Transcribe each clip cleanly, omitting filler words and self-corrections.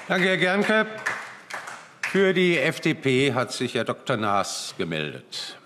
Danke, Herr Gerncke. Für die FDP hat sich Herr Dr. Naas gemeldet.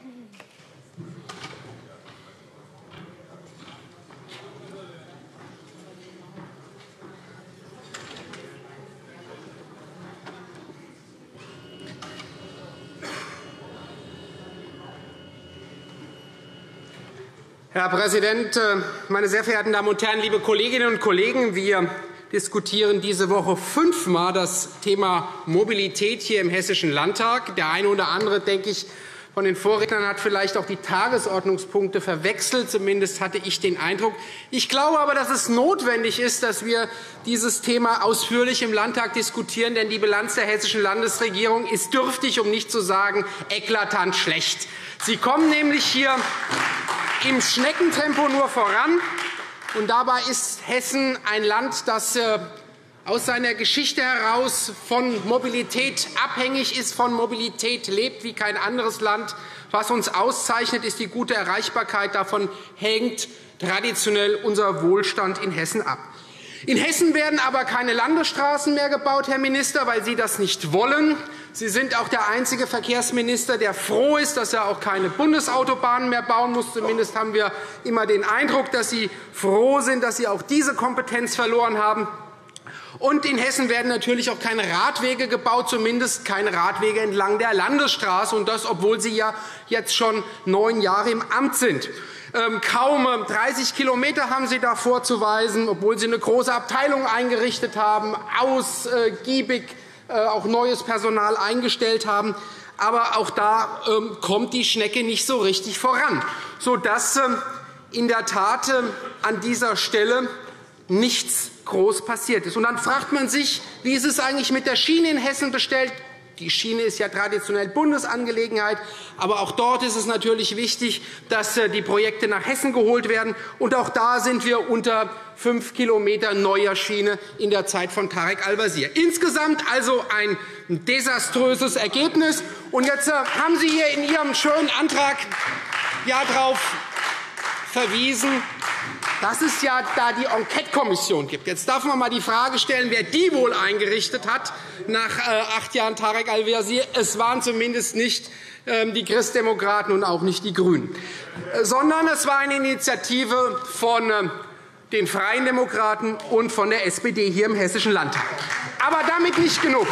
Herr Präsident, meine sehr verehrten Damen und Herren, liebe Kolleginnen und Kollegen! Wir diskutieren diese Woche 5-mal das Thema Mobilität hier im Hessischen Landtag. Der eine oder andere, denke ich, von den Vorrednern hat vielleicht auch die Tagesordnungspunkte verwechselt. Zumindest hatte ich den Eindruck. Ich glaube aber, dass es notwendig ist, dass wir dieses Thema ausführlich im Landtag diskutieren. Denn die Bilanz der hessischen Landesregierung ist dürftig, um nicht zu sagen eklatant schlecht. Sie kommen nämlich hier im Schneckentempo nur voran. Und dabei ist Hessen ein Land, das aus seiner Geschichte heraus von Mobilität abhängig ist, von Mobilität lebt wie kein anderes Land. Was uns auszeichnet, ist die gute Erreichbarkeit. Davon hängt traditionell unser Wohlstand in Hessen ab. In Hessen werden aber keine Landesstraßen mehr gebaut, Herr Minister, weil Sie das nicht wollen. Sie sind auch der einzige Verkehrsminister, der froh ist, dass er auch keine Bundesautobahnen mehr bauen muss. Zumindest haben wir immer den Eindruck, dass Sie froh sind, dass Sie auch diese Kompetenz verloren haben. Und in Hessen werden natürlich auch keine Radwege gebaut, zumindest keine Radwege entlang der Landesstraße, und das, obwohl Sie ja jetzt schon 9 Jahre im Amt sind. Kaum 30 Kilometer haben Sie da vorzuweisen, obwohl Sie eine große Abteilung eingerichtet haben, ausgiebig auch neues Personal eingestellt haben. Aber auch da kommt die Schnecke nicht so richtig voran, sodass in der Tat an dieser Stelle nichts groß passiert ist. Und dann fragt man sich, wie ist es eigentlich mit der Schiene in Hessen bestellt? Die Schiene ist ja traditionell Bundesangelegenheit. Aber auch dort ist es natürlich wichtig, dass die Projekte nach Hessen geholt werden. Und auch da sind wir unter 5 Kilometer neuer Schiene in der Zeit von Tarek Al-Wazir. Insgesamt also ein desaströses Ergebnis. Und jetzt haben Sie hier in Ihrem schönen Antrag ja darauf verwiesen, dass es ja da die Enquete-Kommission gibt. Jetzt darf man einmal die Frage stellen, wer die wohl eingerichtet hat nach 8 Jahren Tarek Al-Wazir. Es waren zumindest nicht die Christdemokraten und auch nicht die GRÜNEN, sondern es war eine Initiative von den Freien Demokraten und von der SPD hier im Hessischen Landtag. Aber damit nicht genug.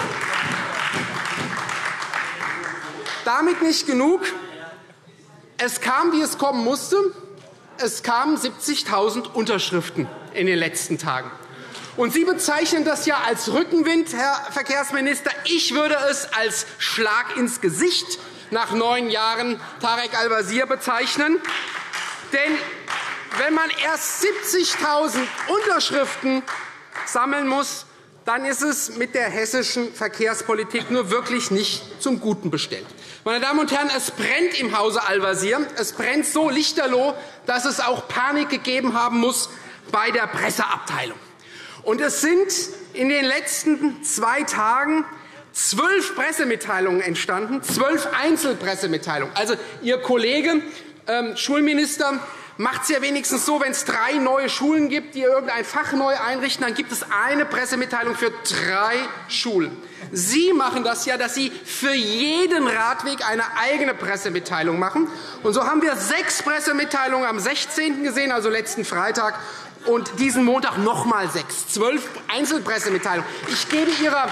Damit nicht genug. Es kam, wie es kommen musste. Es kamen 70.000 Unterschriften in den letzten Tagen. Und Sie bezeichnen das ja als Rückenwind, Herr Verkehrsminister. Ich würde es als Schlag ins Gesicht nach 9 Jahren Tarek Al-Wazir bezeichnen. Denn wenn man erst 70.000 Unterschriften sammeln muss, dann ist es mit der hessischen Verkehrspolitik nur wirklich nicht zum Guten bestellt. Meine Damen und Herren, es brennt im Hause Al-Wazir. Es brennt so lichterloh, dass es auch Panik gegeben haben muss bei der Presseabteilung. Und es sind in den letzten 2 Tagen 12 Pressemitteilungen entstanden, 12 Einzelpressemitteilungen. Also Ihr Kollege, Schulminister, macht es ja wenigstens so, wenn es 3 neue Schulen gibt, die irgendein Fach neu einrichten, dann gibt es eine Pressemitteilung für 3 Schulen. Sie machen das ja, dass Sie für jeden Radweg eine eigene Pressemitteilung machen. Und so haben wir 6 Pressemitteilungen am 16. gesehen, also letzten Freitag, und diesen Montag noch einmal 6. 12 Einzelpressemitteilungen. Ich gebe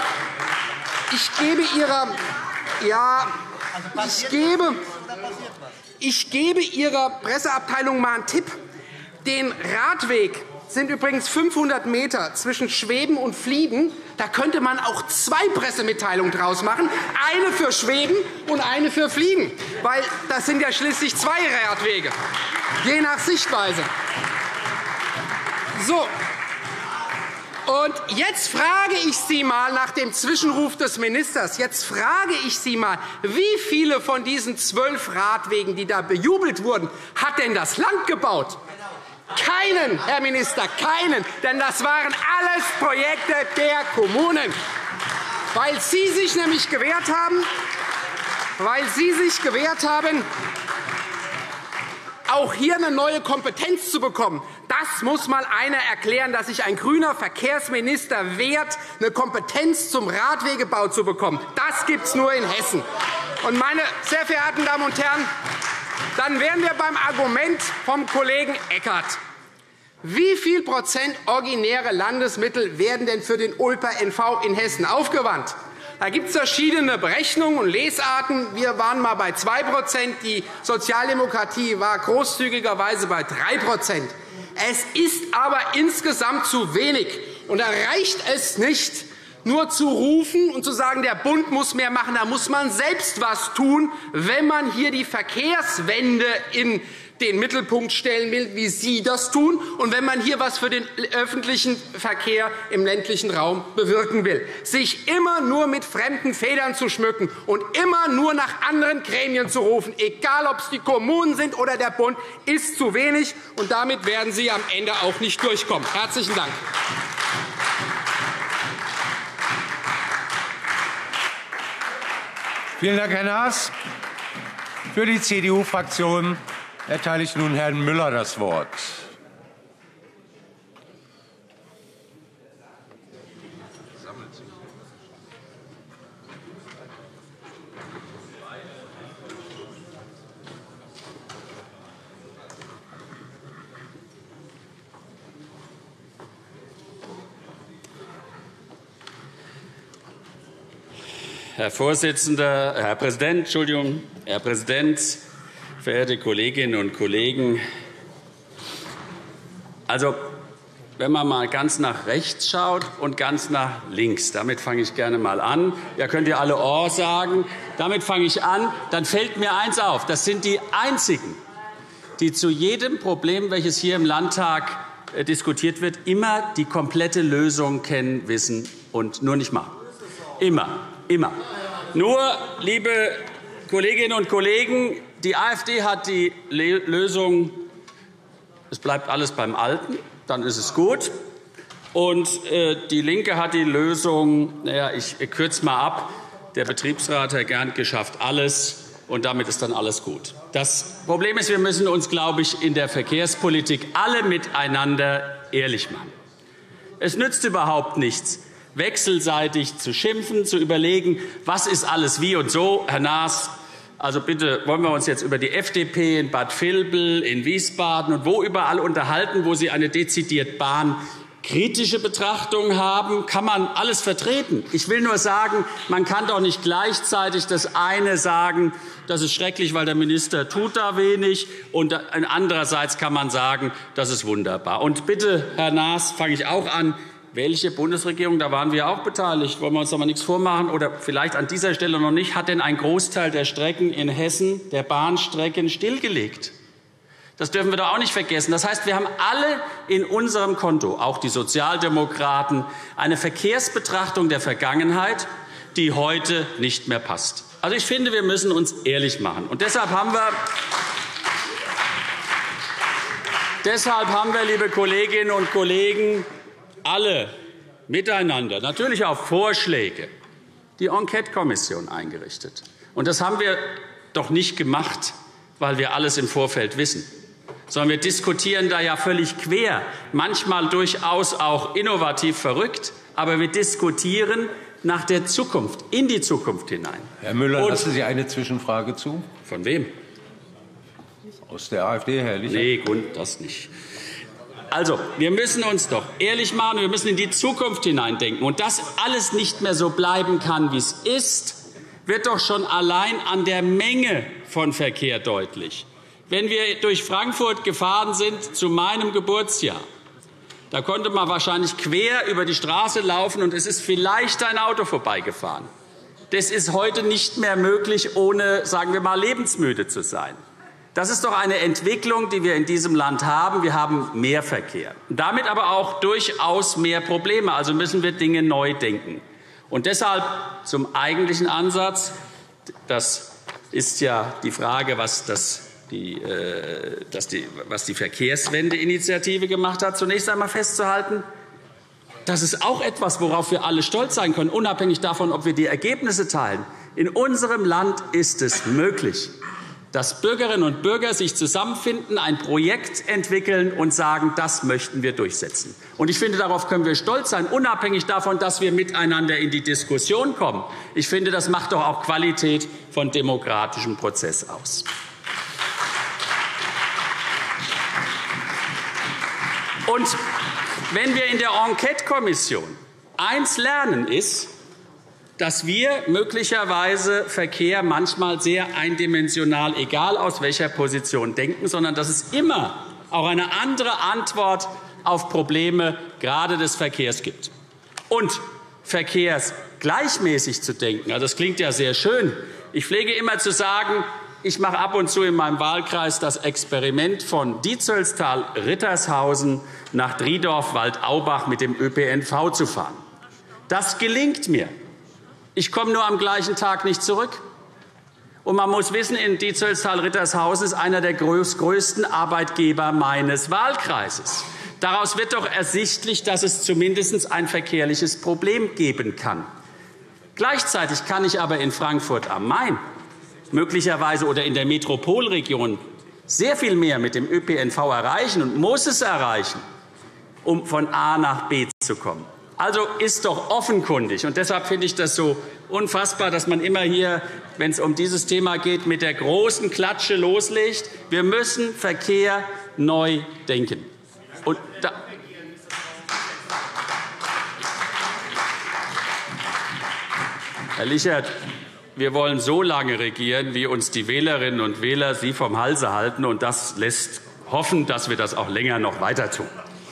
Ihrer Presseabteilung mal einen Tipp. Den Radweg sind übrigens 500 Meter zwischen Schweben und Fliegen. Da könnte man auch 2 Pressemitteilungen draus machen, eine für Schweben und eine für Fliegen, weil das sind ja schließlich 2 Radwege, je nach Sichtweise. So. Und jetzt frage ich Sie einmal nach dem Zwischenruf des Ministers. Jetzt frage ich Sie einmal, wie viele von diesen 12 Radwegen, die da bejubelt wurden, hat denn das Land gebaut? Keinen, Herr Minister, keinen. Denn das waren alles Projekte der Kommunen. Weil Sie sich nämlich gewehrt haben, auch hier eine neue Kompetenz zu bekommen. Das muss mal einer erklären, dass sich ein grüner Verkehrsminister wehrt, eine Kompetenz zum Radwegebau zu bekommen. Das gibt es nur in Hessen. Und meine sehr verehrten Damen und Herren, dann wären wir beim Argument vom Kollegen Eckert. Wie viel Prozent originäre Landesmittel werden denn für den Ulper-NV in Hessen aufgewandt? Da gibt es verschiedene Berechnungen und Lesarten. Wir waren mal bei 2 %. Die Sozialdemokratie war großzügigerweise bei 3 %. Es ist aber insgesamt zu wenig. Und da reicht es nicht, nur zu rufen und zu sagen, der Bund muss mehr machen. Da muss man selbst etwas tun, wenn man hier die Verkehrswende in den Mittelpunkt stellen will, wie Sie das tun, und wenn man hier etwas für den öffentlichen Verkehr im ländlichen Raum bewirken will. Sich immer nur mit fremden Federn zu schmücken und immer nur nach anderen Gremien zu rufen, egal ob es die Kommunen sind oder der Bund, ist zu wenig, und damit werden Sie am Ende auch nicht durchkommen. Herzlichen Dank. Vielen Dank, Herr Naas. Für die CDU-Fraktion erteile ich nun Herrn Müller das Wort. Herr Vorsitzender, Herr Präsident, verehrte Kolleginnen und Kollegen! Also, wenn man mal ganz nach rechts schaut und ganz nach links, damit fange ich gerne mal an. Ja, könnt ihr alle Oh sagen? Damit fange ich an. Dann fällt mir eins auf: Das sind die einzigen, die zu jedem Problem, welches hier im Landtag diskutiert wird, immer die komplette Lösung kennen, wissen und nur nicht machen. Immer. Nur, liebe Kolleginnen und Kollegen, die AfD hat die Lösung, es bleibt alles beim Alten, dann ist es gut. Und die LINKE hat die Lösung, ich kürze mal ab, der Betriebsrat, Herr Gerntke, schafft alles, und damit ist dann alles gut. Das Problem ist, wir müssen uns, glaube ich, in der Verkehrspolitik alle miteinander ehrlich machen. Es nützt überhaupt nichts, wechselseitig zu schimpfen, zu überlegen, was ist alles wie und so. Herr Naas, also bitte, wollen wir uns jetzt über die FDP in Bad Vilbel, in Wiesbaden und wo überall unterhalten, wo Sie eine dezidiert bahnkritische Betrachtung haben? Kann man alles vertreten? Ich will nur sagen, man kann doch nicht gleichzeitig das eine sagen, das ist schrecklich, weil der Minister tut da wenig, und andererseits kann man sagen, das ist wunderbar. Und bitte, Herr Naas, fange ich auch an. Welche Bundesregierung, da waren wir auch beteiligt, wollen wir uns doch mal nichts vormachen, oder vielleicht an dieser Stelle noch nicht, hat denn ein Großteil der Strecken in Hessen, der Bahnstrecken, stillgelegt? Das dürfen wir doch auch nicht vergessen. Das heißt, wir haben alle in unserem Konto, auch die Sozialdemokraten, eine Verkehrsbetrachtung der Vergangenheit, die heute nicht mehr passt. Also ich finde, wir müssen uns ehrlich machen. Und deshalb haben wir, liebe Kolleginnen und Kollegen, alle miteinander, natürlich auf Vorschläge, die Enquete-Kommission eingerichtet. Und das haben wir doch nicht gemacht, weil wir alles im Vorfeld wissen, sondern wir diskutieren da ja völlig quer, manchmal durchaus auch innovativ verrückt, aber wir diskutieren nach der Zukunft, in die Zukunft hinein. Herr Müller, lassen Sie eine Zwischenfrage zu? Von wem? Aus der AfD, Herr Licher. Nee, das nicht. Also, wir müssen uns doch ehrlich machen, wir müssen in die Zukunft hineindenken. Und dass alles nicht mehr so bleiben kann, wie es ist, wird doch schon allein an der Menge von Verkehr deutlich. Wenn wir durch Frankfurt gefahren sind zu meinem Geburtsjahr, da konnte man wahrscheinlich quer über die Straße laufen, und es ist vielleicht ein Auto vorbeigefahren. Das ist heute nicht mehr möglich, ohne, sagen wir mal, lebensmüde zu sein. Das ist doch eine Entwicklung, die wir in diesem Land haben. Wir haben mehr Verkehr, damit aber auch durchaus mehr Probleme. Also müssen wir Dinge neu denken. Und deshalb zum eigentlichen Ansatz. Das ist ja die Frage, was die Verkehrswende-Initiative gemacht hat. Zunächst einmal festzuhalten, das ist auch etwas, worauf wir alle stolz sein können, unabhängig davon, ob wir die Ergebnisse teilen. In unserem Land ist es möglich, dass Bürgerinnen und Bürger sich zusammenfinden, ein Projekt entwickeln und sagen, das möchten wir durchsetzen. Und ich finde, darauf können wir stolz sein, unabhängig davon, dass wir miteinander in die Diskussion kommen. Ich finde, das macht doch auch Qualität von demokratischem Prozess aus. Und wenn wir in der Enquete-Kommission eins lernen, ist, dass wir möglicherweise Verkehr manchmal sehr eindimensional, egal aus welcher Position, denken, sondern dass es immer auch eine andere Antwort auf Probleme gerade des Verkehrs gibt. Und verkehrsgleichmäßig zu denken, also das klingt ja sehr schön. Ich pflege immer zu sagen, ich mache ab und zu in meinem Wahlkreis das Experiment von Dietzelstal-Rittershausen nach Driedorf-Waldaubach mit dem ÖPNV zu fahren. Das gelingt mir. Ich komme nur am gleichen Tag nicht zurück. Und man muss wissen, in Dietzelstal-Rittershausen ist einer der größten Arbeitgeber meines Wahlkreises. Daraus wird doch ersichtlich, dass es zumindest ein verkehrliches Problem geben kann. Gleichzeitig kann ich aber in Frankfurt am Main möglicherweise oder in der Metropolregion sehr viel mehr mit dem ÖPNV erreichen und muss es erreichen, um von A nach B zu kommen. Also ist doch offenkundig. Und deshalb finde ich das so unfassbar, dass man immer hier, wenn es um dieses Thema geht, mit der großen Klatsche loslegt. Wir müssen Verkehr neu denken. Und Herr Lichert, wir wollen so lange regieren, wie uns die Wählerinnen und Wähler Sie vom Halse halten. Und das lässt hoffen, dass wir das auch länger noch weiter tun.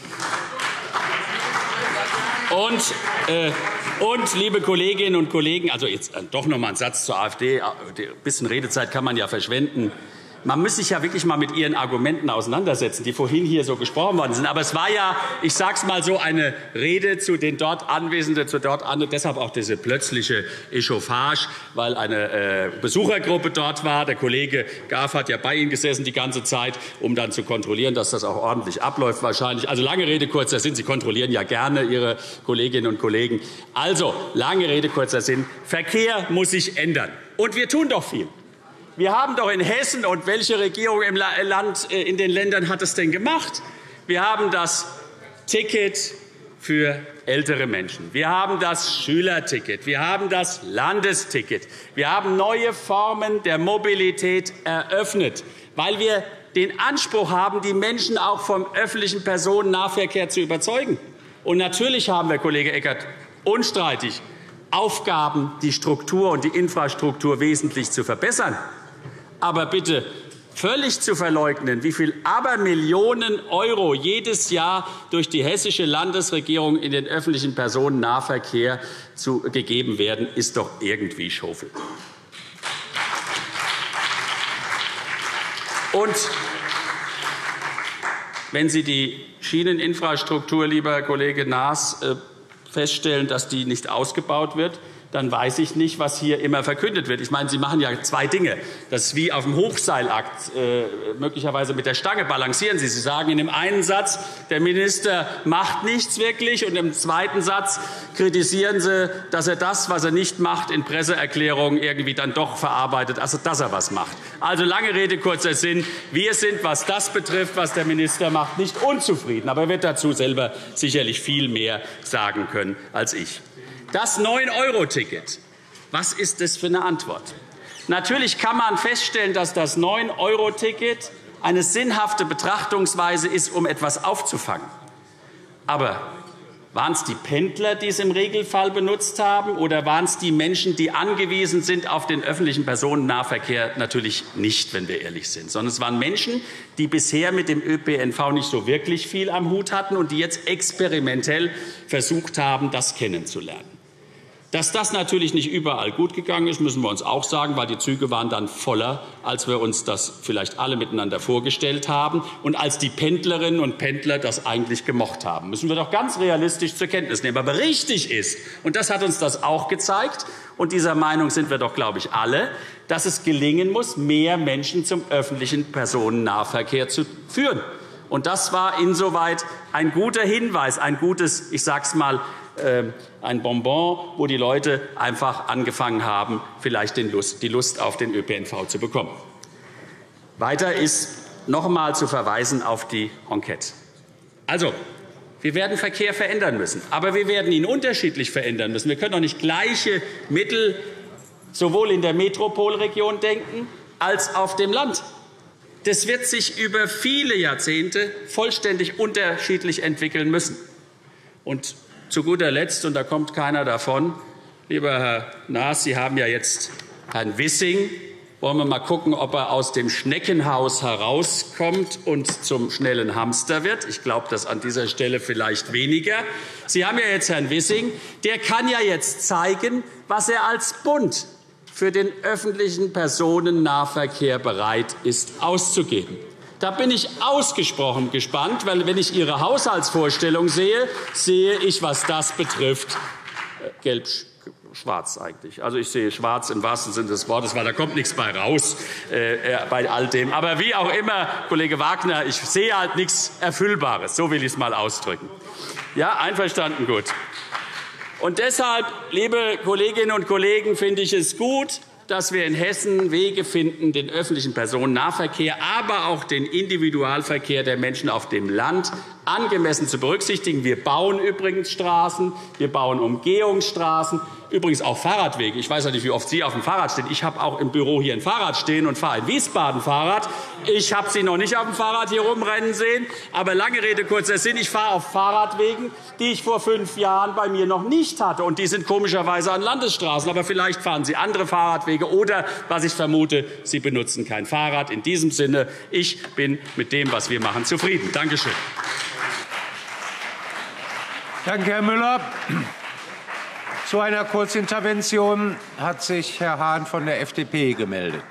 Und, liebe Kolleginnen und Kollegen, also jetzt doch noch mal ein Satz zur AfD. Ein bisschen Redezeit kann man ja verschwenden. Man muss sich ja wirklich mal mit Ihren Argumenten auseinandersetzen, die vorhin hier so gesprochen worden sind. Aber es war ja, ich sage es mal so, eine Rede zu den dort Anwesenden, deshalb auch diese plötzliche Echauffage, weil eine Besuchergruppe dort war. Der Kollege Graf hat ja bei Ihnen gesessen die ganze Zeit, um dann zu kontrollieren, dass das auch ordentlich abläuft wahrscheinlich. Also lange Rede, kurzer Sinn. Sie kontrollieren ja gerne Ihre Kolleginnen und Kollegen. Also lange Rede, kurzer Sinn. Verkehr muss sich ändern. Und wir tun doch viel. Wir haben doch in Hessen, und welche Regierung im Land, in den Ländern hat es denn gemacht? Wir haben das Ticket für ältere Menschen. Wir haben das Schülerticket. Wir haben das Landesticket. Wir haben neue Formen der Mobilität eröffnet, weil wir den Anspruch haben, die Menschen auch vom öffentlichen Personennahverkehr zu überzeugen. Und natürlich haben wir, Kollege Eckert, unstreitig Aufgaben, die Struktur und die Infrastruktur wesentlich zu verbessern. Aber bitte völlig zu verleugnen, wie viel Abermillionen € jedes Jahr durch die hessische Landesregierung in den öffentlichen Personennahverkehr gegeben werden, ist doch irgendwie Schofel. Und wenn Sie die Schieneninfrastruktur, lieber Kollege Naas, feststellen, dass die nicht ausgebaut wird, dann weiß ich nicht, was hier immer verkündet wird. Ich meine, Sie machen ja zwei Dinge. Das ist wie auf dem Hochseilakt, möglicherweise mit der Stange balancieren Sie. Sie sagen in dem einen Satz, der Minister macht nichts wirklich, und im zweiten Satz kritisieren Sie, dass er das, was er nicht macht, in Presseerklärungen irgendwie dann doch verarbeitet, also dass er was macht. Also lange Rede, kurzer Sinn. Wir sind, was das betrifft, was der Minister macht, nicht unzufrieden. Aber er wird dazu selber sicherlich viel mehr sagen können als ich. Das 9-Euro-Ticket, was ist das für eine Antwort? Natürlich kann man feststellen, dass das 9-Euro-Ticket eine sinnhafte Betrachtungsweise ist, um etwas aufzufangen. Aber waren es die Pendler, die es im Regelfall benutzt haben, oder waren es die Menschen, die angewiesen sind auf den öffentlichen Personennahverkehr? Natürlich nicht, wenn wir ehrlich sind, sondern es waren Menschen, die bisher mit dem ÖPNV nicht so wirklich viel am Hut hatten und die jetzt experimentell versucht haben, das kennenzulernen. Dass das natürlich nicht überall gut gegangen ist, müssen wir uns auch sagen, weil die Züge waren dann voller, als wir uns das vielleicht alle miteinander vorgestellt haben und als die Pendlerinnen und Pendler das eigentlich gemocht haben. Müssen wir doch ganz realistisch zur Kenntnis nehmen. Aber richtig ist, und das hat uns das auch gezeigt, und dieser Meinung sind wir doch, glaube ich, alle, dass es gelingen muss, mehr Menschen zum öffentlichen Personennahverkehr zu führen. Und das war insoweit ein guter Hinweis, ein gutes, ich sage es mal, ein Bonbon, wo die Leute einfach angefangen haben, vielleicht die Lust auf den ÖPNV zu bekommen. Weiter ist noch einmal zu verweisen auf die Enquete. Also, wir werden Verkehr verändern müssen, aber wir werden ihn unterschiedlich verändern müssen. Wir können doch nicht gleiche Mittel sowohl in der Metropolregion denken als auf dem Land. Das wird sich über viele Jahrzehnte vollständig unterschiedlich entwickeln müssen. Und zu guter Letzt, und da kommt keiner davon, lieber Herr Naas, Sie haben ja jetzt Herrn Wissing. Wollen wir mal gucken, ob er aus dem Schneckenhaus herauskommt und zum schnellen Hamster wird? Ich glaube, das an dieser Stelle vielleicht weniger. Sie haben ja jetzt Herrn Wissing. Der kann ja jetzt zeigen, was er als Bund für den öffentlichen Personennahverkehr bereit ist auszugeben. Da bin ich ausgesprochen gespannt, weil wenn ich Ihre Haushaltsvorstellung sehe, sehe ich, was das betrifft, gelb-schwarz eigentlich. Also ich sehe schwarz im wahrsten Sinne des Wortes, weil da kommt nichts bei raus bei all dem. Aber wie auch immer, Kollege Wagner, ich sehe halt nichts Erfüllbares. So will ich es mal ausdrücken. Ja, einverstanden, gut. Und deshalb, liebe Kolleginnen und Kollegen, finde ich es gut, dass wir in Hessen Wege finden, den öffentlichen Personennahverkehr, aber auch den Individualverkehr der Menschen auf dem Land angemessen zu berücksichtigen. Wir bauen übrigens Straßen, wir bauen Umgehungsstraßen, übrigens auch Fahrradwege. Ich weiß nicht, wie oft Sie auf dem Fahrrad stehen. Ich habe auch im Büro hier ein Fahrrad stehen und fahre in Wiesbaden Fahrrad. Ich habe Sie noch nicht auf dem Fahrrad hier rumrennen sehen. Aber lange Rede, kurzer Sinn. Ich fahre auf Fahrradwegen, die ich vor 5 Jahren bei mir noch nicht hatte. Und die sind komischerweise an Landesstraßen. Aber vielleicht fahren Sie andere Fahrradwege oder, was ich vermute, Sie benutzen kein Fahrrad. In diesem Sinne, ich bin mit dem, was wir machen, zufrieden. Danke schön. Danke, Herr Müller. Zu einer Kurzintervention hat sich Herr Hahn von der FDP gemeldet.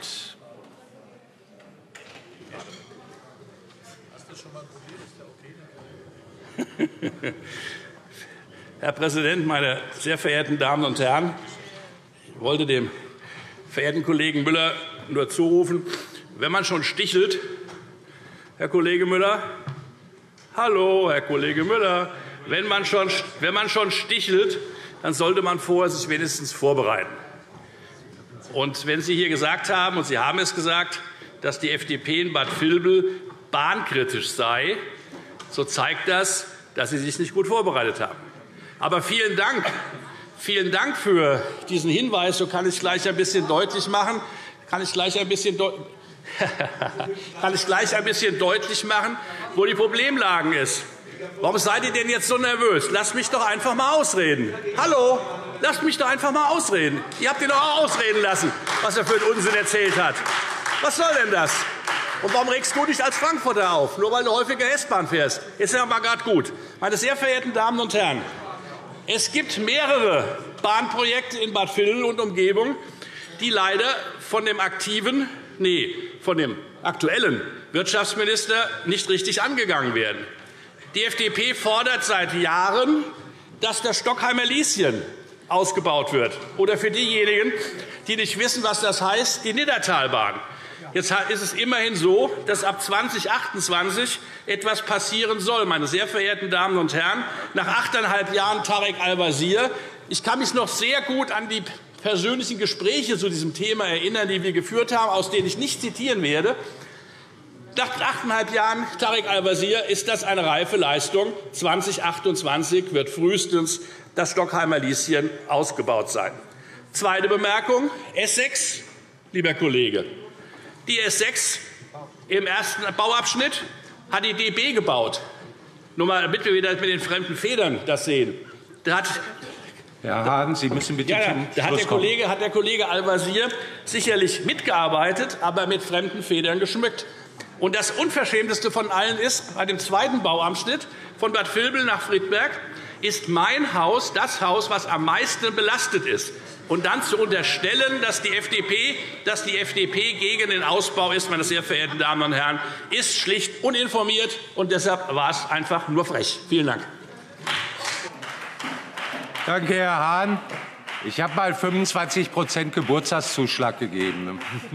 Herr Präsident, meine sehr verehrten Damen und Herren! Ich wollte dem verehrten Kollegen Müller nur zurufen, wenn man schon stichelt, Herr Kollege Müller, hallo, Herr Kollege Müller, wenn man schon stichelt, dann sollte man vorher sich wenigstens vorbereiten. Und wenn Sie hier gesagt haben, und Sie haben es gesagt, dass die FDP in Bad Vilbel bahnkritisch sei, so zeigt das, dass Sie sich nicht gut vorbereitet haben. Aber vielen Dank für diesen Hinweis. So kann ich gleich ein bisschen deutlich machen, wo die Problemlage ist. Warum seid ihr denn jetzt so nervös? Lasst mich doch einfach mal ausreden. Hallo, lasst mich doch einfach mal ausreden. Ihr habt ihn doch auch ausreden lassen, was er für einen Unsinn erzählt hat. Was soll denn das? Und warum regst du dich als Frankfurter auf? Nur weil du häufiger S-Bahn fährst. Ist ja mal gerade gut. Meine sehr verehrten Damen und Herren, es gibt mehrere Bahnprojekte in Bad Vilbel und Umgebung, die leider von dem aktuellen Wirtschaftsminister nicht richtig angegangen werden. Die FDP fordert seit Jahren, dass das Stockheimer Lieschen ausgebaut wird. Oder für diejenigen, die nicht wissen, was das heißt, die Niddertalbahn. Jetzt ist es immerhin so, dass ab 2028 etwas passieren soll. Meine sehr verehrten Damen und Herren, nach 8,5 Jahren Tarek Al-Wazir, ich kann mich noch sehr gut an die persönlichen Gespräche zu diesem Thema erinnern, die wir geführt haben, aus denen ich nicht zitieren werde. Nach 8,5 Jahren Tarek Al-Wazir ist das eine reife Leistung. 2028 wird frühestens das Stockheimer Lieschen ausgebaut sein. Zweite Bemerkung, S6, lieber Kollege. Die S6 im ersten Bauabschnitt hat die DB gebaut. Nur mal, damit wir wieder mit den fremden Federn das sehen. Herr Hahn, Sie müssen bitte zum Schluss kommen. Da hat der Kollege Al-Wazir sicherlich mitgearbeitet, aber mit fremden Federn geschmückt. Und das Unverschämteste von allen ist, bei dem zweiten Bauabschnitt von Bad Vilbel nach Friedberg ist mein Haus das Haus, was am meisten belastet ist. Und dann zu unterstellen, dass die FDP gegen den Ausbau ist, meine sehr verehrten Damen und Herren, ist schlicht uninformiert. Und deshalb war es einfach nur frech. Vielen Dank. Danke, Herr Hahn. Ich habe mal 25% Geburtstagszuschlag gegeben.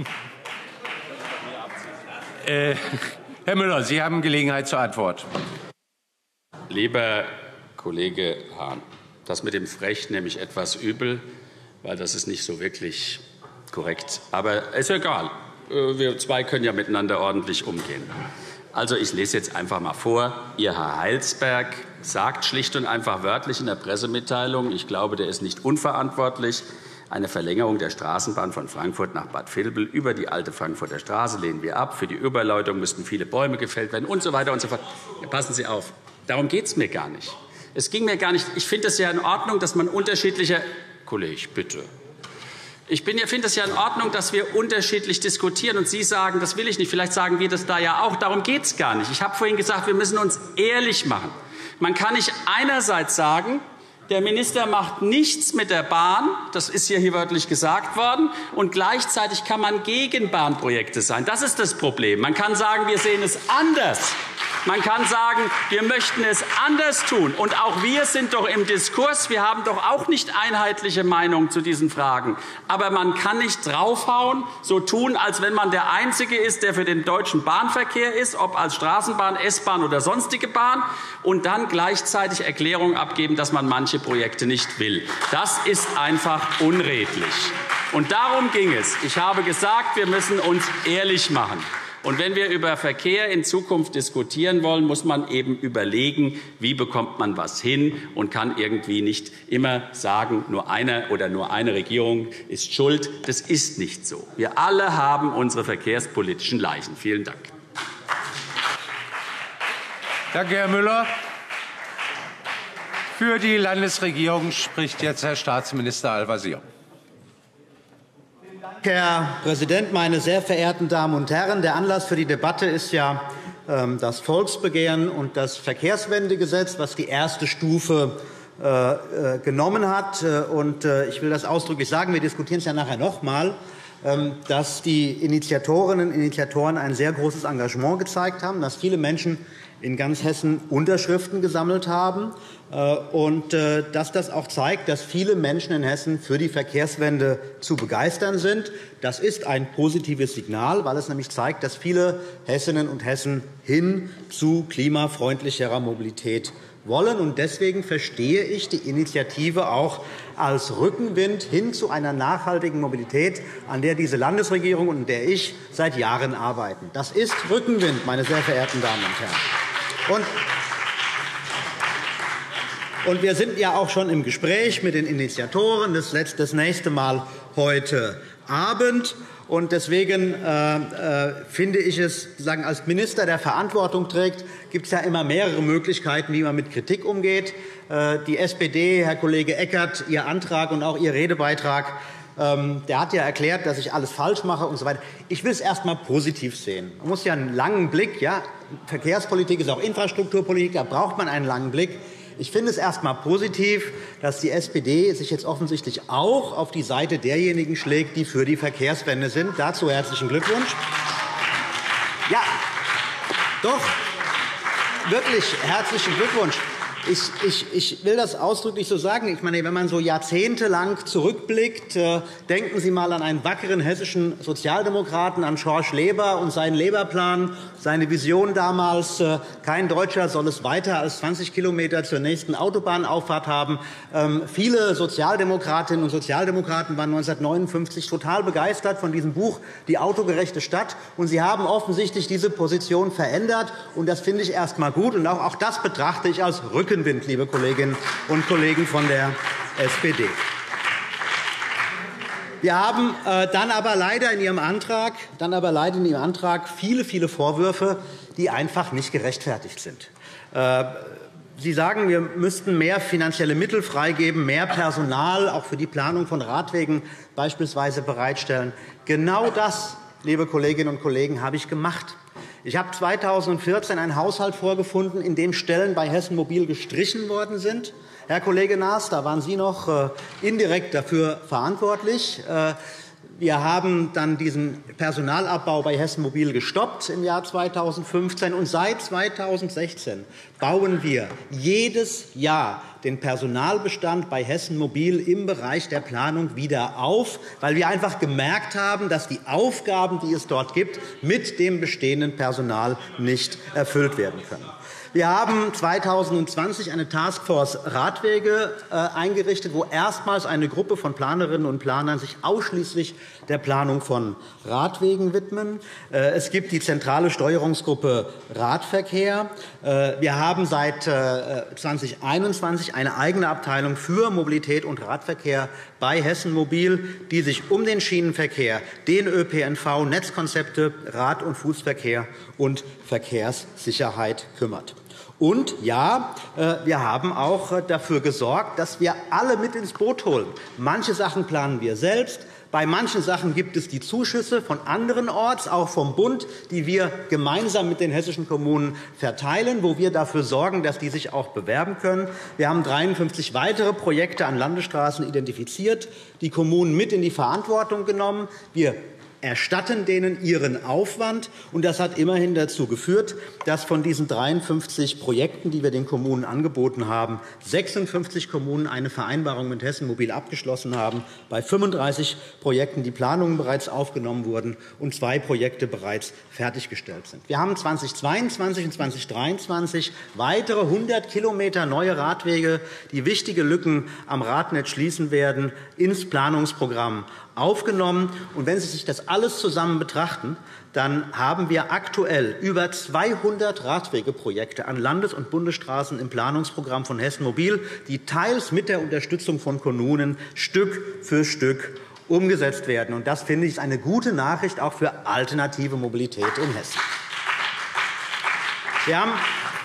Herr Müller, Sie haben Gelegenheit zur Antwort. Lieber Kollege Hahn, das mit dem Frech nehme ich etwas übel, weil das ist nicht so wirklich korrekt. Aber ist egal. Wir zwei können ja miteinander ordentlich umgehen. Also, ich lese jetzt einfach mal vor. Ihr Herr Heilsberg sagt schlicht und einfach wörtlich in der Pressemitteilung, ich glaube, der ist nicht unverantwortlich, eine Verlängerung der Straßenbahn von Frankfurt nach Bad Vilbel über die alte Frankfurter Straße lehnen wir ab. Für die Überleitung müssten viele Bäume gefällt werden und so weiter und so fort. Passen Sie auf. Darum geht es mir gar nicht. Es ging mir gar nicht. Ich finde es ja in Ordnung, dass man unterschiedliche Kollege, bitte. Ich finde es ja in Ordnung, dass wir unterschiedlich diskutieren. Und Sie sagen, das will ich nicht. Vielleicht sagen wir das da ja auch. Darum geht es gar nicht. Ich habe vorhin gesagt, wir müssen uns ehrlich machen. Man kann nicht einerseits sagen, der Minister macht nichts mit der Bahn, das ist hier wörtlich gesagt worden, und gleichzeitig kann man gegen Bahnprojekte sein. Das ist das Problem. Man kann sagen, wir sehen es anders. Man kann sagen, wir möchten es anders tun. Und auch wir sind doch im Diskurs. Wir haben doch auch nicht einheitliche Meinungen zu diesen Fragen. Aber man kann nicht draufhauen, so tun, als wenn man der Einzige ist, der für den deutschen Bahnverkehr ist, ob als Straßenbahn, S-Bahn oder sonstige Bahn, und dann gleichzeitig Erklärungen abgeben, dass man manche Projekte nicht will. Das ist einfach unredlich. Und darum ging es. Ich habe gesagt, wir müssen uns ehrlich machen. Und wenn wir über Verkehr in Zukunft diskutieren wollen, muss man eben überlegen, wie bekommt man was hin, und kann irgendwie nicht immer sagen, nur einer oder nur eine Regierung ist schuld. Das ist nicht so. Wir alle haben unsere verkehrspolitischen Leichen. Vielen Dank. Danke, Herr Müller. Für die Landesregierung spricht jetzt Herr Staatsminister Al-Wazir. Herr Präsident, meine sehr verehrten Damen und Herren! Der Anlass für die Debatte ist ja das Volksbegehren und das Verkehrswendegesetz, das die erste Stufe genommen hat. Ich will das ausdrücklich sagen, wir diskutieren es ja nachher noch einmal, dass die Initiatorinnen und Initiatoren ein sehr großes Engagement gezeigt haben, dass viele Menschen in ganz Hessen Unterschriften gesammelt haben und dass das auch zeigt, dass viele Menschen in Hessen für die Verkehrswende zu begeistern sind. Das ist ein positives Signal, weil es nämlich zeigt, dass viele Hessinnen und Hessen hin zu klimafreundlicherer Mobilität wollen. Und deswegen verstehe ich die Initiative auch als Rückenwind hin zu einer nachhaltigen Mobilität, an der diese Landesregierung und an der ich seit Jahren arbeiten. Das ist Rückenwind, meine sehr verehrten Damen und Herren. Und wir sind ja auch schon im Gespräch mit den Initiatoren, das nächste Mal heute Abend. Und deswegen finde ich es, als Minister, der Verantwortung trägt, gibt es ja immer mehrere Möglichkeiten, wie man mit Kritik umgeht. Die SPD, Herr Kollege Eckert, Ihr Antrag und auch Ihr Redebeitrag, der hat ja erklärt, dass ich alles falsch mache und so weiter. Ich will es erst einmal positiv sehen. Man muss ja einen langen Blick, ja, Verkehrspolitik ist auch Infrastrukturpolitik, da braucht man einen langen Blick. Ich finde es erst einmal positiv, dass die SPD sich jetzt offensichtlich auch auf die Seite derjenigen schlägt, die für die Verkehrswende sind. Dazu herzlichen Glückwunsch. Ja, doch, wirklich herzlichen Glückwunsch. Ich will das ausdrücklich so sagen. Ich meine, wenn man so jahrzehntelang zurückblickt, denken Sie einmal an einen wackeren hessischen Sozialdemokraten, an Schorsch Leber und seinen Leberplan, seine Vision damals, kein Deutscher soll es weiter als 20 km zur nächsten Autobahnauffahrt haben. Viele Sozialdemokratinnen und Sozialdemokraten waren 1959 total begeistert von diesem Buch Die autogerechte Stadt. Und sie haben offensichtlich diese Position verändert. Und das finde ich erst einmal gut. Und auch das betrachte ich als Rückenwind, liebe Kolleginnen und Kollegen von der SPD. Wir haben dann aber leider in Ihrem Antrag viele, viele Vorwürfe, die einfach nicht gerechtfertigt sind. Sie sagen, wir müssten mehr finanzielle Mittel freigeben, mehr Personal auch für die Planung von Radwegen beispielsweise bereitstellen. Genau das, liebe Kolleginnen und Kollegen, habe ich gemacht. Ich habe 2014 einen Haushalt vorgefunden, in dem Stellen bei Hessen Mobil gestrichen worden sind. Herr Kollege Naas, da waren Sie noch indirekt dafür verantwortlich. Wir haben dann diesen Personalabbau bei Hessen Mobil gestoppt im Jahr 2015. Und seit 2016 bauen wir jedes Jahr den Personalbestand bei Hessen Mobil im Bereich der Planung wieder auf, weil wir einfach gemerkt haben, dass die Aufgaben, die es dort gibt, mit dem bestehenden Personal nicht erfüllt werden können. Wir haben 2020 eine Taskforce Radwege eingerichtet, wo erstmals eine Gruppe von Planerinnen und Planern sich ausschließlich der Planung von Radwegen widmen. Es gibt die zentrale Steuerungsgruppe Radverkehr. Wir haben seit 2021 eine eigene Abteilung für Mobilität und Radverkehr bei Hessen Mobil, die sich um den Schienenverkehr, den ÖPNV, Netzkonzepte, Rad- und Fußverkehr und Verkehrssicherheit kümmert. Und ja, wir haben auch dafür gesorgt, dass wir alle mit ins Boot holen. Manche Sachen planen wir selbst. Bei manchen Sachen gibt es die Zuschüsse von anderenorts, auch vom Bund, die wir gemeinsam mit den hessischen Kommunen verteilen, wo wir dafür sorgen, dass die sich auch bewerben können. Wir haben 53 weitere Projekte an Landesstraßen identifiziert, die Kommunen mit in die Verantwortung genommen. Wir erstatten denen ihren Aufwand. Und das hat immerhin dazu geführt, dass von diesen 53 Projekten, die wir den Kommunen angeboten haben, 56 Kommunen eine Vereinbarung mit Hessen Mobil abgeschlossen haben, bei 35 Projekten die Planungen bereits aufgenommen wurden und 2 Projekte bereits fertiggestellt sind. Wir haben 2022 und 2023 weitere 100 Kilometer neue Radwege, die wichtige Lücken am Radnetz schließen werden, ins Planungsprogramm aufgenommen. Und wenn Sie sich das alles zusammen betrachten, dann haben wir aktuell über 200 Radwegeprojekte an Landes- und Bundesstraßen im Planungsprogramm von Hessen Mobil, die teils mit der Unterstützung von Kommunen Stück für Stück umgesetzt werden. Und das, finde ich, ist eine gute Nachricht auch für alternative Mobilität in Hessen. Wir haben,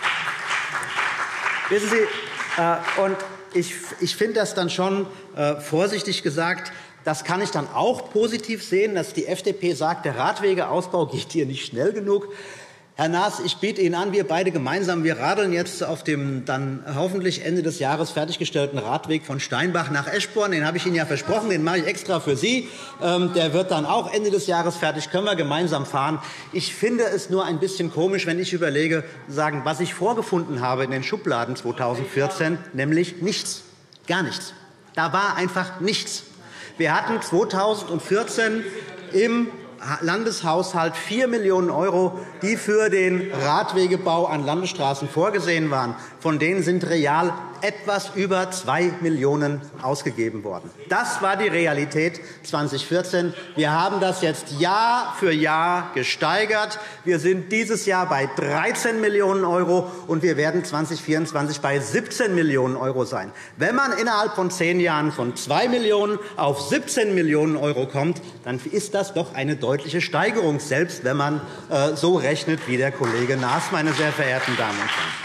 wissen Sie, und ich finde das dann schon vorsichtig gesagt, das kann ich dann auch positiv sehen, dass die FDP sagt, der Radwegeausbau geht hier nicht schnell genug. Herr Naas, ich biete Ihnen an, wir beide gemeinsam, wir radeln jetzt auf dem dann hoffentlich Ende des Jahres fertiggestellten Radweg von Steinbach nach Eschborn. Den habe ich Ihnen ja versprochen, den mache ich extra für Sie. Der wird dann auch Ende des Jahres fertig, können wir gemeinsam fahren. Ich finde es nur ein bisschen komisch, wenn ich überlege, was ich vorgefunden habe in den Schubladen 2014, nämlich nichts, gar nichts. Da war einfach nichts. Wir hatten 2014 im Landeshaushalt 4 Millionen €, die für den Radwegebau an Landesstraßen vorgesehen waren. Von denen sind real etwas über 2 Millionen € ausgegeben worden. Das war die Realität 2014. Wir haben das jetzt Jahr für Jahr gesteigert. Wir sind dieses Jahr bei 13 Millionen € und wir werden 2024 bei 17 Millionen € sein. Wenn man innerhalb von 10 Jahren von 2 Millionen € auf 17 Millionen € kommt, dann ist das doch eine deutliche Steigerung, selbst wenn man so rechnet wie der Kollege Naas, meine sehr verehrten Damen und Herren.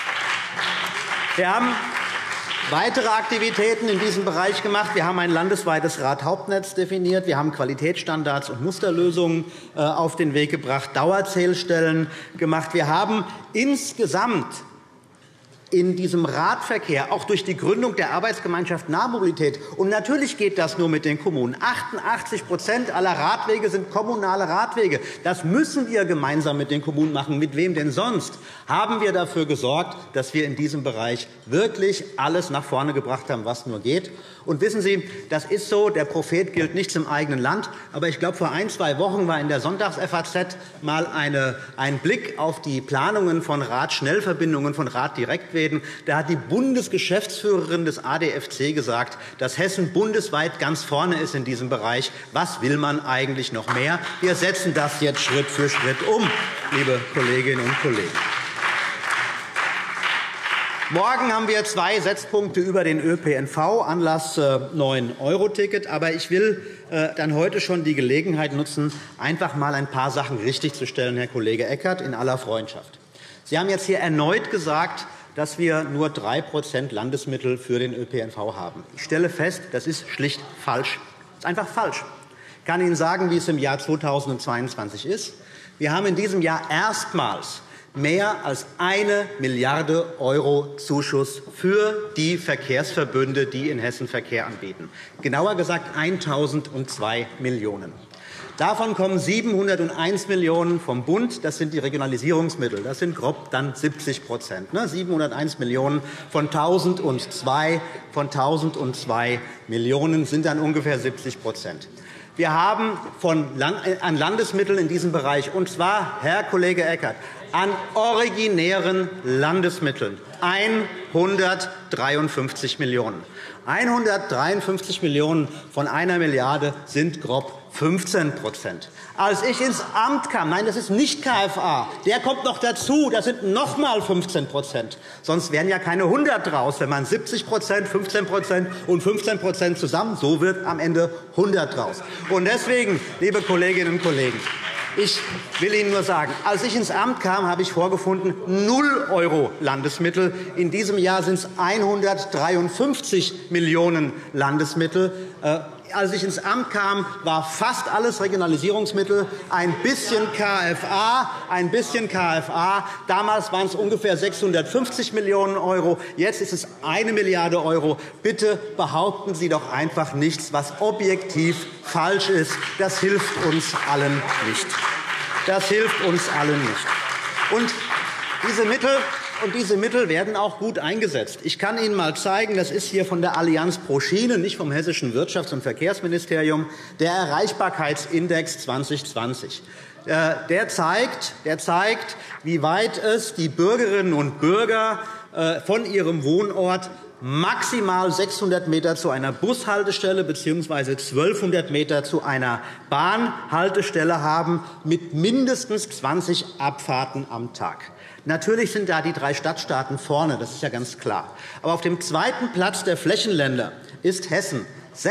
Wir haben weitere Aktivitäten in diesem Bereich gemacht. Wir haben ein landesweites Radhauptnetz definiert. Wir haben Qualitätsstandards und Musterlösungen auf den Weg gebracht, Dauerzählstellen gemacht. Wir haben insgesamt in diesem Radverkehr, auch durch die Gründung der Arbeitsgemeinschaft Nahmobilität. Und natürlich geht das nur mit den Kommunen. 88% aller Radwege sind kommunale Radwege. Das müssen wir gemeinsam mit den Kommunen machen. Mit wem denn sonst? Haben wir dafür gesorgt, dass wir in diesem Bereich wirklich alles nach vorne gebracht haben, was nur geht. Und wissen Sie, das ist so, der Prophet gilt nichts im eigenen Land. Aber ich glaube, vor 1-2 Wochen war in der Sonntags-FAZ mal ein Blick auf die Planungen von Radschnellverbindungen, von Raddirektwegen. Da hat die Bundesgeschäftsführerin des ADFC gesagt, dass Hessen bundesweit ganz vorne ist in diesem Bereich. Was will man eigentlich noch mehr? Wir setzen das jetzt Schritt für Schritt um, liebe Kolleginnen und Kollegen. Morgen haben wir 2 Setzpunkte über den ÖPNV, Anlass 9-Euro-Ticket. Aber ich will dann heute schon die Gelegenheit nutzen, einfach mal ein paar Sachen richtigzustellen, Herr Kollege Eckert, in aller Freundschaft. Sie haben jetzt hier erneut gesagt, dass wir nur 3% Landesmittel für den ÖPNV haben. Ich stelle fest, das ist schlicht falsch. Das ist einfach falsch. Ich kann Ihnen sagen, wie es im Jahr 2022 ist. Wir haben in diesem Jahr erstmals mehr als 1 Milliarde € Zuschuss für die Verkehrsverbünde, die in Hessen Verkehr anbieten. Genauer gesagt 1.002 Millionen €. Davon kommen 701 Millionen € vom Bund. Das sind die Regionalisierungsmittel. Das sind grob dann 70%. 701 Millionen € von 1.002 Millionen € sind dann ungefähr 70%. Wir haben an Landesmitteln in diesem Bereich, und zwar, Herr Kollege Eckert, an originären Landesmitteln 153 Millionen €. 153 Millionen € von 1 Milliarde € sind grob 15 %. Als ich ins Amt kam, nein, das ist nicht KFA, der kommt noch dazu, das sind noch einmal 15 %. Sonst wären ja keine 100 draus, wenn man 70 %, 15 % und 15 % zusammen, so wird am Ende 100 draus. Und deswegen, liebe Kolleginnen und Kollegen, ich will Ihnen nur sagen, als ich ins Amt kam, habe ich vorgefunden 0 € Landesmittel. In diesem Jahr sind es 153 Millionen € Landesmittel. Als ich ins Amt kam, war fast alles Regionalisierungsmittel, ein bisschen KFA. Damals waren es ungefähr 650 Millionen €. Jetzt ist es 1 Milliarde €. Bitte behaupten Sie doch einfach nichts, was objektiv falsch ist. Das hilft uns allen nicht. Und diese Mittel werden auch gut eingesetzt. Ich kann Ihnen einmal zeigen, das ist hier von der Allianz pro Schiene, nicht vom Hessischen Wirtschafts- und Verkehrsministerium, der Erreichbarkeitsindex 2020. Der zeigt, wie weit es die Bürgerinnen und Bürger von ihrem Wohnort maximal 600 Meter zu einer Bushaltestelle bzw. 1200 Meter zu einer Bahnhaltestelle haben, mit mindestens 20 Abfahrten am Tag. Natürlich sind da die 3 Stadtstaaten vorne, das ist ja ganz klar. Aber auf dem zweiten Platz der Flächenländer ist Hessen.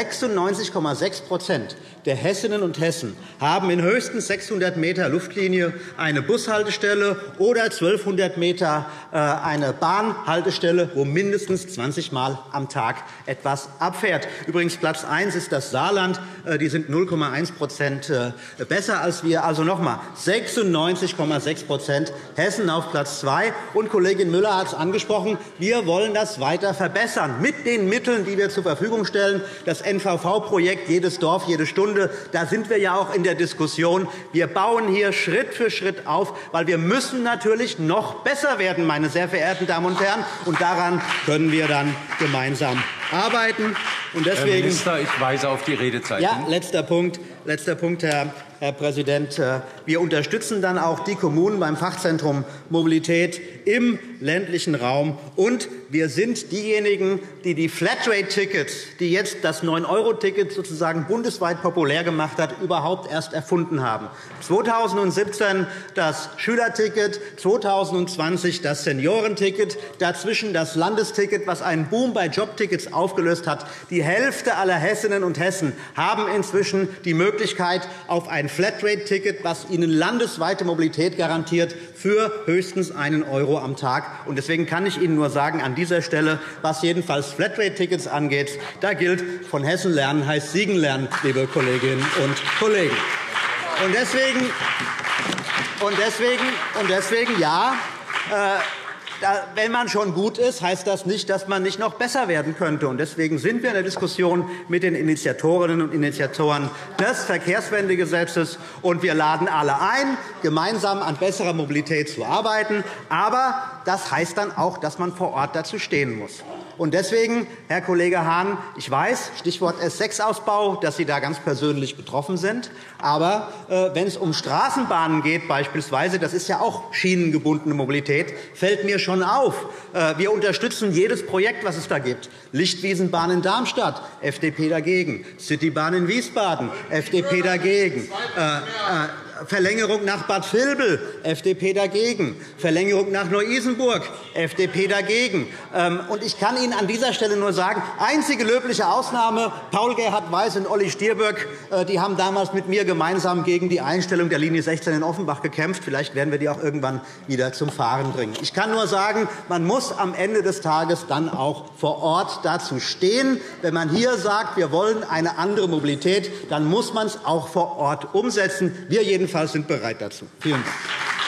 96,6 % der Hessinnen und Hessen haben in höchstens 600 Meter Luftlinie eine Bushaltestelle oder 1200 Meter eine Bahnhaltestelle, wo mindestens 20 Mal am Tag etwas abfährt. Übrigens Platz 1 ist das Saarland. Die sind 0,1 % besser als wir. Also noch einmal 96,6 %. Hessen auf Platz 2. Und Kollegin Müller hat es angesprochen. Wir wollen das weiter verbessern mit den Mitteln, die wir zur Verfügung stellen. Das NVV-Projekt Jedes Dorf, jede Stunde, da sind wir ja auch in der Diskussion. Wir bauen hier Schritt für Schritt auf, weil wir müssen natürlich noch besser werden, meine sehr verehrten Damen und Herren. Und daran können wir dann gemeinsam arbeiten. Und deswegen, Herr Minister, ich weise auf die Redezeit hin. Ja, letzter Punkt, Herr Präsident. Wir unterstützen dann auch die Kommunen beim Fachzentrum Mobilität im ländlichen Raum. Und wir sind diejenigen, die die Flatrate-Tickets, die jetzt das 9-Euro-Ticket sozusagen bundesweit populär gemacht hat, überhaupt erst erfunden haben. 2017 das Schülerticket, 2020 das Seniorenticket, dazwischen das Landesticket, was einen Boom bei Jobtickets aufgelöst hat. Die Hälfte aller Hessinnen und Hessen haben inzwischen die Möglichkeit auf ein Flatrate-Ticket, was ihnen landesweite Mobilität garantiert, für höchstens 1 € am Tag. Und deswegen kann ich Ihnen nur sagen, an dieser Stelle, was jedenfalls Flatrate-Tickets angeht, da gilt, von Hessen lernen heißt Siegen lernen, liebe Kolleginnen und Kollegen. Und deswegen ja, wenn man schon gut ist, heißt das nicht, dass man nicht noch besser werden könnte. Und deswegen sind wir in der Diskussion mit den Initiatorinnen und Initiatoren des Verkehrswendegesetzes. Und wir laden alle ein, gemeinsam an besserer Mobilität zu arbeiten. Aber das heißt dann auch, dass man vor Ort dazu stehen muss. Und deswegen, Herr Kollege Hahn, ich weiß, Stichwort S6-Ausbau, dass Sie da ganz persönlich betroffen sind. Aber wenn es um Straßenbahnen geht beispielsweise, das ist ja auch schienengebundene Mobilität, fällt mir schon auf. Wir unterstützen jedes Projekt, was es da gibt. Lichtwiesenbahn in Darmstadt, FDP dagegen. Citybahn in Wiesbaden, FDP dagegen. Verlängerung nach Bad Vilbel, FDP dagegen. Verlängerung nach Neu-Isenburg, FDP dagegen. Und ich kann Ihnen an dieser Stelle nur sagen, einzige löbliche Ausnahme, Paul-Gerhard Weiß und Olli Stirböck, die haben damals mit mir gemeinsam gegen die Einstellung der Linie 16 in Offenbach gekämpft. Vielleicht werden wir die auch irgendwann wieder zum Fahren bringen. Ich kann nur sagen, man muss am Ende des Tages dann auch vor Ort dazu stehen. Wenn man hier sagt, wir wollen eine andere Mobilität, dann muss man es auch vor Ort umsetzen. Wir jedenfalls sind bereit dazu. Vielen Dank.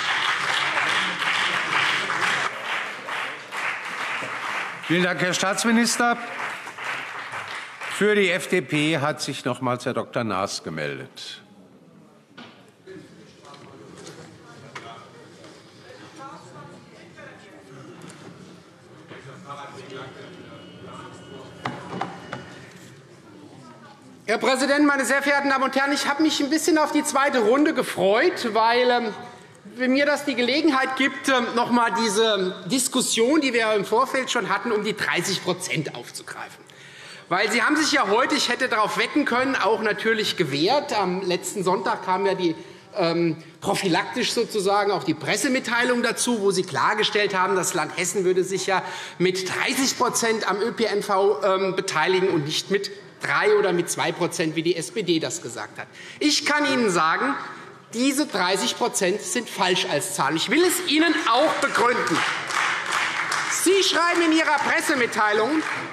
Vielen Dank, Herr Staatsminister. Für die FDP hat sich nochmals Herr Dr. Naas gemeldet. Herr Präsident, meine sehr verehrten Damen und Herren! Ich habe mich ein bisschen auf die zweite Runde gefreut, weil mir das die Gelegenheit gibt, noch einmal diese Diskussion, die wir im Vorfeld schon hatten, um die 30% aufzugreifen. Weil Sie haben sich ja heute, ich hätte darauf wetten können, auch natürlich gewehrt. Am letzten Sonntag kam ja die prophylaktisch sozusagen auch die Pressemitteilung dazu, wo Sie klargestellt haben, das Land Hessen würde sich ja mit 30% am ÖPNV beteiligen und nicht mit 3 oder mit 2%, wie die SPD das gesagt hat. Ich kann Ihnen sagen, diese 30% sind falsch als Zahl. Ich will es Ihnen auch begründen. Sie schreiben in Ihrer Pressemitteilung,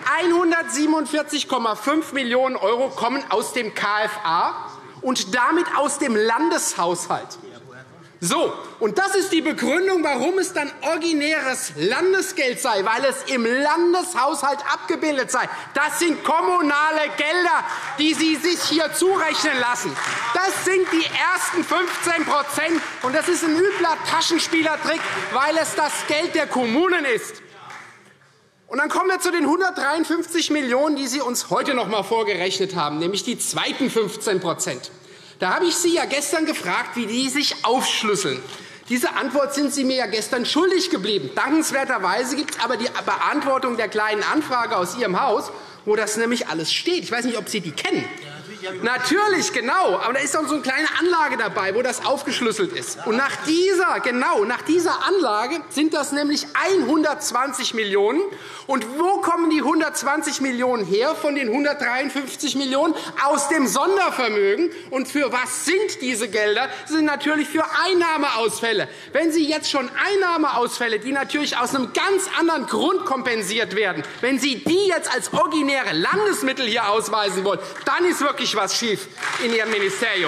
147,5 Millionen € kommen aus dem KFA und damit aus dem Landeshaushalt. So, und das ist die Begründung, warum es dann originäres Landesgeld sei, weil es im Landeshaushalt abgebildet sei. Das sind kommunale Gelder, die Sie sich hier zurechnen lassen. Das sind die ersten 15%, und das ist ein übler Taschenspielertrick, weil es das Geld der Kommunen ist. Und dann kommen wir zu den 153 Millionen €, die Sie uns heute noch einmal vorgerechnet haben, nämlich die zweiten 15%. Da habe ich Sie ja gestern gefragt, wie die sich aufschlüsseln. Diese Antwort sind Sie mir ja gestern schuldig geblieben. Dankenswerterweise gibt es aber die Beantwortung der Kleinen Anfrage aus Ihrem Haus, wo das nämlich alles steht. Ich weiß nicht, ob Sie die kennen. Natürlich, genau. Aber da ist auch so eine kleine Anlage dabei, wo das aufgeschlüsselt ist. Und nach dieser Anlage sind das nämlich 120 Millionen €. Und wo kommen die 120 Millionen € her von den 153 Millionen €? Aus dem Sondervermögen. Und für was sind diese Gelder? Sie sind natürlich für Einnahmeausfälle. Wenn Sie jetzt schon Einnahmeausfälle, die natürlich aus einem ganz anderen Grund kompensiert werden, wenn Sie die jetzt als originäre Landesmittel hier ausweisen wollen, dann ist wirklich was schief in Ihrem Ministerium.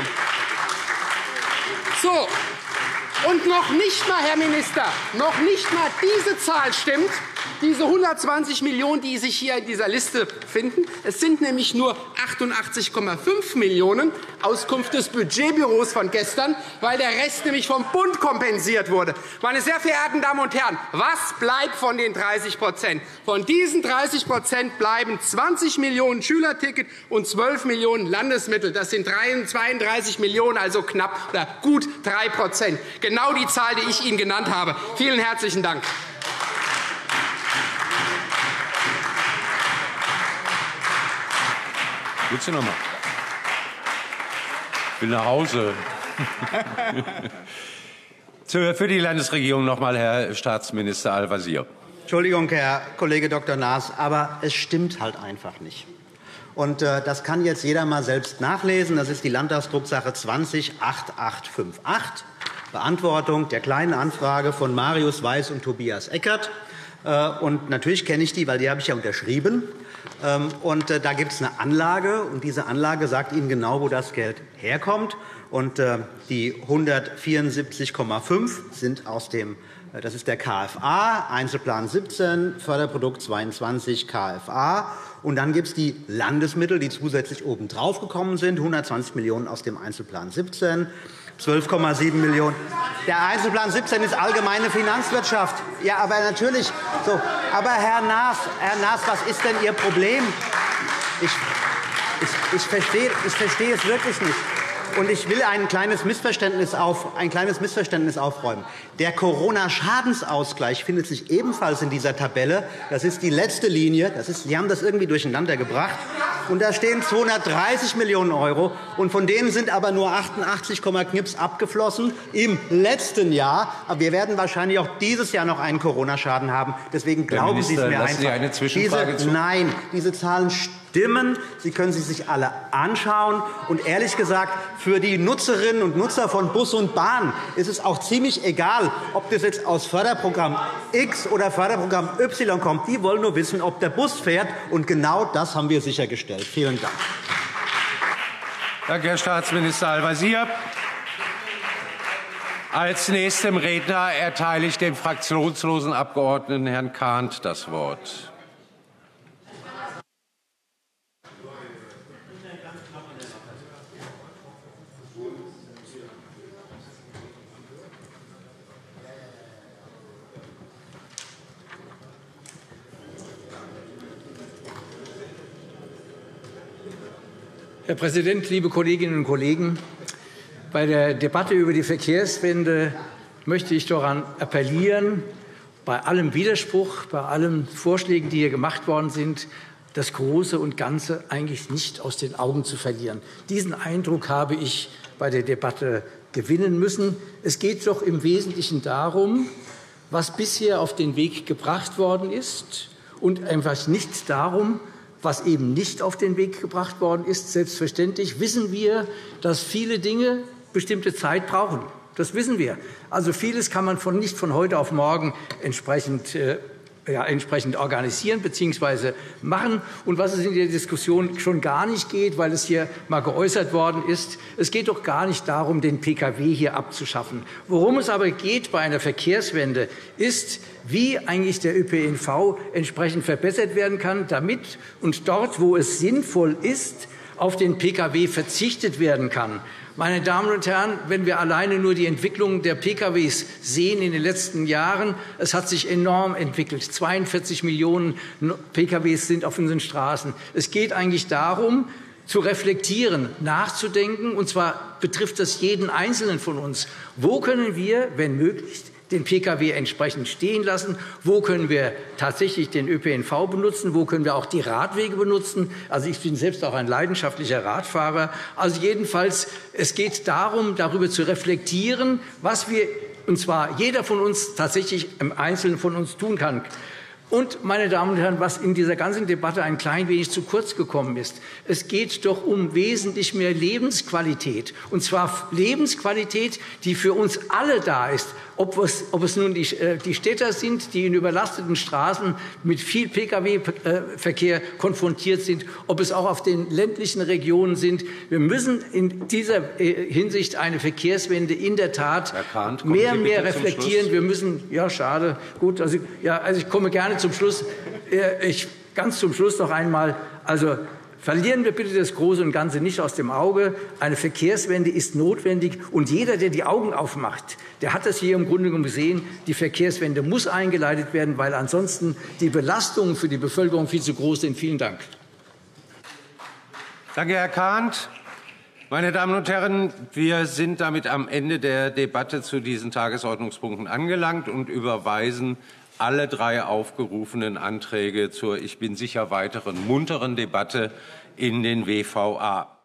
So. Und noch nicht mal, Herr Minister, noch nicht mal diese Zahl stimmt. Diese 120 Millionen €, die sich hier in dieser Liste finden. Es sind nämlich nur 88,5 Millionen € Auskunft des Budgetbüros von gestern, weil der Rest nämlich vom Bund kompensiert wurde. Meine sehr verehrten Damen und Herren, was bleibt von den 30%? Von diesen 30% bleiben 20 Millionen Schülerticket und 12 Millionen Landesmittel. Das sind 32 Millionen €, also knapp oder gut 3%. Genau die Zahl, die ich Ihnen genannt habe. Vielen herzlichen Dank. Willst du noch mal? Ich will nach Hause. Für die Landesregierung noch einmal, Herr Staatsminister Al-Wazir. Entschuldigung, Herr Kollege Dr. Naas, aber es stimmt halt einfach nicht. Und das kann jetzt jeder mal selbst nachlesen. Das ist die Landtagsdrucksache 20-8858, Beantwortung der Kleinen Anfrage von Marius Weiß und Tobias Eckert. Und natürlich kenne ich die, weil die habe ich ja unterschrieben. Und da gibt es eine Anlage, und diese Anlage sagt Ihnen genau, wo das Geld herkommt. Und die 174,5 sind aus dem, das ist der KFA, Einzelplan 17, Förderprodukt 22 KFA. Und dann gibt es die Landesmittel, die zusätzlich obendrauf gekommen sind, 120 Millionen € aus dem Einzelplan 17. 12,7 Millionen €. Der Einzelplan 17 ist allgemeine Finanzwirtschaft. Ja, aber natürlich. So. Aber Herr Naas, was ist denn Ihr Problem? Ich verstehe es wirklich nicht. Und ich will ein kleines Missverständnis aufräumen. Der Corona-Schadensausgleich findet sich ebenfalls in dieser Tabelle. Das ist die letzte Linie. Sie haben das irgendwie durcheinander gebracht. Und da stehen 230 Millionen €. Und von denen sind aber nur 88, Knips abgeflossen im letzten Jahr. Aber wir werden wahrscheinlich auch dieses Jahr noch einen Corona-Schaden haben. Deswegen glauben Sie es mir einfach. Sie eine Zwischenfrage zu? Nein, diese Zahlen stimmen. Sie können sie sich alle anschauen. Und ehrlich gesagt, für die Nutzerinnen und Nutzer von Bus und Bahn ist es auch ziemlich egal, ob das jetzt aus Förderprogramm X oder Förderprogramm Y kommt. Die wollen nur wissen, ob der Bus fährt. Und genau das haben wir sichergestellt. Vielen Dank. Danke, Herr Staatsminister Al-Wazir. Als nächstem Redner erteile ich dem fraktionslosen Abgeordneten Herrn Kahnt das Wort. Herr Präsident, liebe Kolleginnen und Kollegen! Bei der Debatte über die Verkehrswende möchte ich daran appellieren, bei allem Widerspruch, bei allen Vorschlägen, die hier gemacht worden sind, das Große und Ganze eigentlich nicht aus den Augen zu verlieren. Diesen Eindruck habe ich bei der Debatte gewinnen müssen. Es geht doch im Wesentlichen darum, was bisher auf den Weg gebracht worden ist, und einfach nicht darum, was eben nicht auf den Weg gebracht worden ist. Selbstverständlich wissen wir, dass viele Dinge bestimmte Zeit brauchen. Das wissen wir. Also vieles kann man nicht von heute auf morgen entsprechend organisieren bzw. machen. Und was es in der Diskussion schon gar nicht geht, weil es hier mal geäußert worden ist, es geht doch gar nicht darum, den Pkw hier abzuschaffen. Worum es aber geht bei einer Verkehrswende, ist, wie eigentlich der ÖPNV entsprechend verbessert werden kann, damit und dort, wo es sinnvoll ist, auf den Pkw verzichtet werden kann. Meine Damen und Herren, wenn wir alleine nur die Entwicklung der Pkw sehen in den letzten Jahren, es hat sich enorm entwickelt. 42 Millionen Pkw sind auf unseren Straßen. Es geht eigentlich darum, zu reflektieren, nachzudenken, und zwar betrifft das jeden Einzelnen von uns. Wo können wir, wenn möglich, den Pkw entsprechend stehen lassen? Wo können wir tatsächlich den ÖPNV benutzen? Wo können wir auch die Radwege benutzen? Also ich bin selbst auch ein leidenschaftlicher Radfahrer. Also jedenfalls, es geht darum, darüber zu reflektieren, was wir, und zwar jeder von uns tatsächlich im Einzelnen von uns tun kann. Und, meine Damen und Herren, was in dieser ganzen Debatte ein klein wenig zu kurz gekommen ist, es geht doch um wesentlich mehr Lebensqualität, und zwar Lebensqualität, die für uns alle da ist. Ob es nun die Städter sind, die in überlasteten Straßen mit viel Pkw-Verkehr konfrontiert sind, ob es auch auf den ländlichen Regionen sind. Wir müssen in dieser Hinsicht eine Verkehrswende in der Tat mehr reflektieren. Wir müssen, ja, schade, gut, also ich komme gerne zum Schluss. Ganz zum Schluss noch einmal, also verlieren wir bitte das Große und Ganze nicht aus dem Auge. Eine Verkehrswende ist notwendig, und jeder, der die Augen aufmacht, der hat das hier im Grunde genommen gesehen. Die Verkehrswende muss eingeleitet werden, weil ansonsten die Belastungen für die Bevölkerung viel zu groß sind. Vielen Dank. Danke, Herr Kahnt. Meine Damen und Herren, wir sind damit am Ende der Debatte zu diesen Tagesordnungspunkten angelangt und überweisen alle 3 aufgerufenen Anträge zur, ich bin sicher, weiteren munteren Debatte in den WVA.